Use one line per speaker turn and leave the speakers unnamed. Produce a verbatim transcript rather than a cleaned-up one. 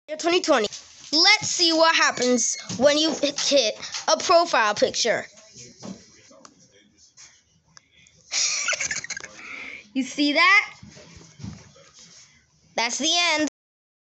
twenty twenty. Let's see what happens when you hit a profile picture. You see that? That's the end.